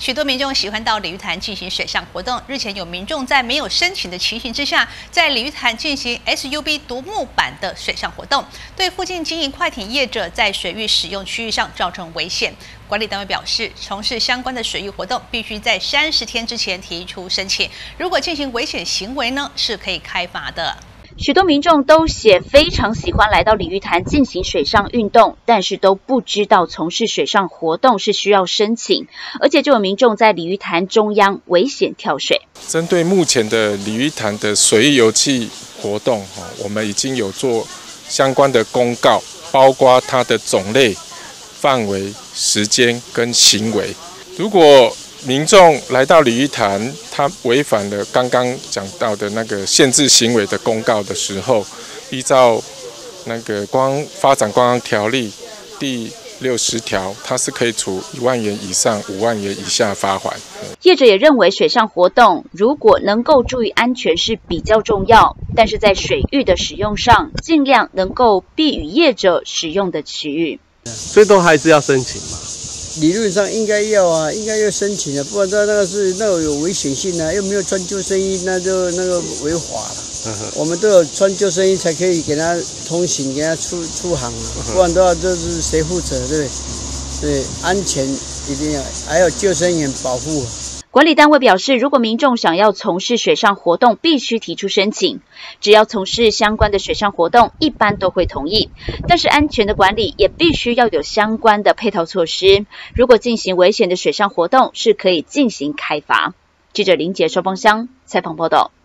许多民众喜欢到鲤鱼潭进行水上活动。日前有民众在没有申请的情形之下，在鲤鱼潭进行 SUP 独木板的水上活动，对附近经营快艇业者在水域使用区域上造成危险。管理单位表示，从事相关的水域活动必须在30天之前提出申请，如果进行危险行为呢，是可以开罚的。 许多民众都写非常喜欢来到鲤鱼潭进行水上运动，但是都不知道从事水上活动是需要申请，而且就有民众在鲤鱼潭中央危险跳水。 针对目前的鲤鱼潭的水域游憩活动，我们已经有做相关的公告，包括它的种类、范围、时间跟行为。如果民众来到鲤鱼潭，他违反了刚刚讲到的那个限制行为的公告的时候，依照那个发展观光条例第60条，它是可以处1万元以上5万元以下罚款。 业者也认为，水上活动如果能够注意安全是比较重要，但是在水域的使用上，尽量能够避与业者使用的区域。 最多还是要申请嘛。 理论上应该要啊，应该要申请的，不然那个有危险性啊，又没有穿救生衣，那就违法了。我们都有穿救生衣才可以给他通行，给他出航啊，不然的话就是谁负责，对不对？对，安全一定要，还有救生员保护。 管理单位表示，如果民众想要从事水上活动，必须提出申请。只要从事相关的水上活动，一般都会同意。但是安全的管理也必须要有相关的配套措施。如果进行危险的水上活动，是可以进行开罚。记者林杰、收芳乡采访报道。